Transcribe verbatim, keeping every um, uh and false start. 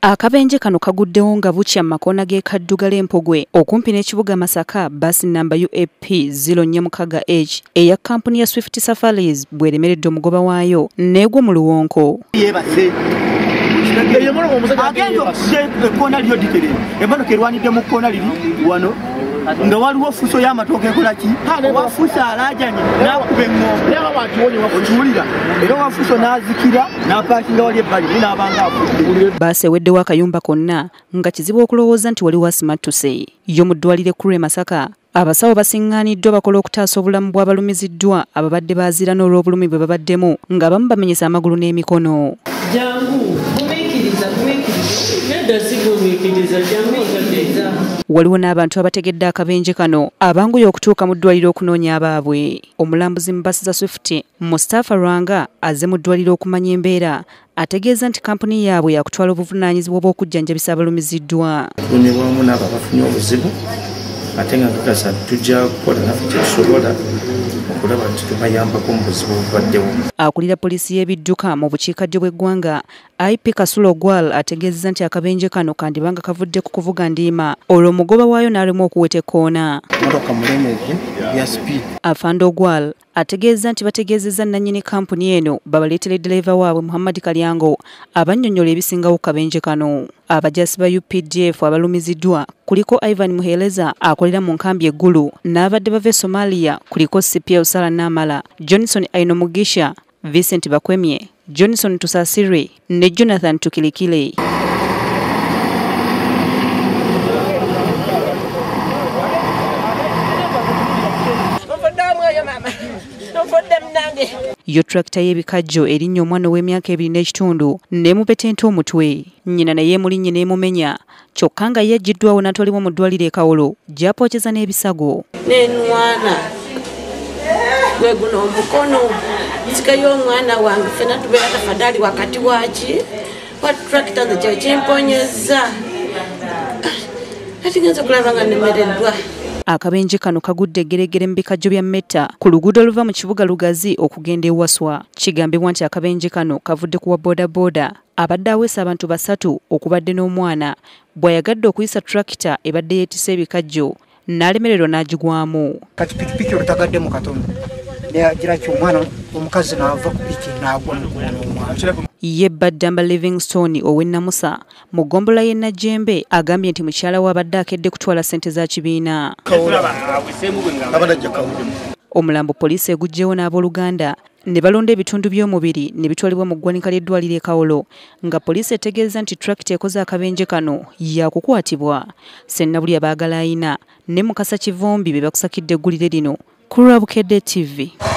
Akabenje kano kaguddewo nga bukya makona ge kaddugala empogwe okumpi n'ekibuga Masaka Bbaasi namba U A P zero nnya mukaga H eya kampuni ya Swift Safaris bweremeredde omugoba waayo neegwa mu luwonko. Yebase eyo mulo omusajja agenda ekona lyo ditere embano kerwanidde mu kona liri wano nga waliwo fuso y'amatooke ekola ki wafusa alajanye n'akuba engombe okiwulira era wafuso n'azikira n'apaakinga wali ebbali n'abanga afudde. Bbaasi eweddewo akayumba konna nga kizibu okulowooza nti waliwo basimattuse yo mu ddwaliro ekkulu e Masaka. Abasawo basiŋŋaaniddwa bakola okutaasa obulamu bw'abalumiziddwa ababadde baazira n'olw'obulumi bwe babaddemu ng'abamu bamenyesa amagulu n'emikono. Jangu bumiikiriza bumiikiriza nedda si bumiikiriza jangu. Waliwo n'abantu abategedde akabenje kano abanguye okutuuka mu ddwaliro okunoonya abaabwe. Omulambuzi mu bbaasi za Swift Mustafa Rwanga azze mu ddwaliro okumanya embeera ategeeza nti kampuni yaabwe yakutwala obuvunaanyizibwa bw'okujjanjabisa abalumiziddwa. Wamu n'abo abafunye obuzibu ate nga tukasa tujja kukola naffe kyetusobola okulaba nti tubayambako mu buzibu obubaddewo. Akulira poliisi y'ebidduka mu bukiikaddyo bw'eggwanga I P Kasulo Gwal ategeezezza nti akabenje kano kandibanga kavudde ku kuvuga ndiima olwo omugoba waayo n'alema okuweta ekkoona. Motoka mulemedde ya speed. Afando Gwal ategeeza nti bategeezezza nannyini kampuni eno babaleetera ddereeva waabwe Muhammad Kalyango abannyonnyola ebisingawo kabenje kano. Abajaasi ba U P D F abalumiziddwa kuliko Ivan Muheleza akolera mu nkambi eggulu n'abadde bava e Somalia kuliko C P L Sala Namala, Johnson Aino Mugisha, Vincent Bakwemye, Johnson Tusasire ne Jonathan Tukilikile. Yo tractor y'ebikajjo erinnya omwana w'emyaka ebiri n'ekitundu n'emupetenta omutwe. Nnyina naye mulinnye n'emumenya kyokka nga yaggiddwawo n'atwalibwa mu ddwaliro e Kawolo gy'apookeza n'ebisago. N'enwana gwe guno omukono nzikayo omwana wange ffenna tubeera tafaddaali wakati waki wa tractor nze kyo kimponyezza ati ngenza okulaba nga nnemereddwa. Akabenje kano kagudde eggeregere mu bikajjo bya Metta ku luguudo oluva mu kibuga Lugazi okugenda eWaswa. Kigambibwa nti akabenje kano kavudde ku wa boodabooda abadde aweesa abantu basatu okubadde n'omwana bw'ayagadde okuyisa tractor ebadde yeetisse ebikajjo n'alemererwa n'agigwamu. Kati pikipiki olutagadde mu katono neyagira ky'omwana omukazi n'ava ku piki n'agwa mu omwana. Ye Baddamba Livingstone ow'ennamusa mu ggombolola y'e Najjembe agambye nti mukyala we abadde akedde kutwala ssente za kibiina. Omulambo poliisi eguggyewo n'abooluganda ne balonda ebitundu by'omubiri ne bitwalibwa mu ggwanika ly'eddwaliro e Kawolo nga poliisi etegeeza nti tractor ekoze akabenje kano yakukwatibwa. Sennabulya baagala ayina ne Mukasa Kivombi be bakusakidde eggulire lino ku Lwabukedde T V.